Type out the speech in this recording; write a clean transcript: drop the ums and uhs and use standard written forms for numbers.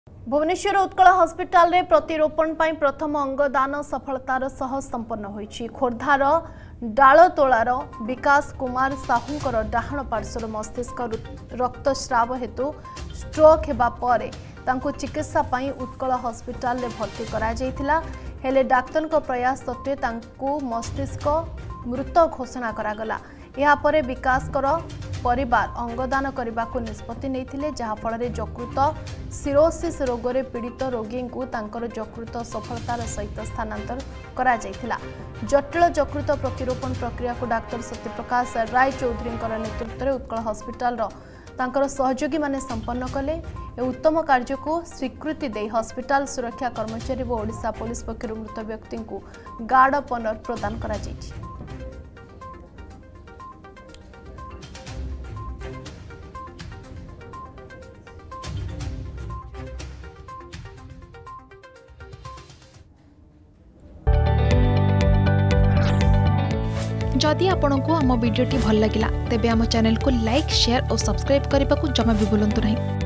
Bhubaneswar Utkal hospital रे प्रतिरोपण पाई प्रथम अंगदान सफलतार सह संपन्न होईछि। खोर्धार डालतोलार विकास कुमार साहूंकर डाहाण पार्श्वर मस्तिष्क रक्तस्राव हेतु स्ट्रोक हेबा परे तांको चिकित्सा पाई उत्कल हॉस्पिटल रे भर्ती करा जायतिला। हेले डाक्टर को प्रयास सत्वे तांको मस्तिष्क मृत घोषणा करागला। या परे विकास कर परिवार अंगदान करने को निष्पत्ति नहीं, जहाँफल यकृत सिरोसिस रोग रे पीड़ित रोगी को तांकर यकृत सफलतार सहित स्थानांतर करा जायतिला। जटिल यकृत प्रतिरोपण प्रक्रिया को डाक्टर सत्यप्रकाश राय चौधरी नेतृत्व में उत्कल हॉस्पिटल तांकर सहयोगी माने संपन्न कले। उत्तम कार्य को स्वीकृति दे हॉस्पिटल सुरक्षा कर्मचारी और ओडिशा पुलिस पक्षर मृत व्यक्ति को गार्ड ऑफ ऑनर प्रदान करा जायछि। जदि आपंक आम भिडी भल लगा तेब आम चैनल को लाइक शेयर और सब्सक्राइब करने को जमा भी भूलु नहीं।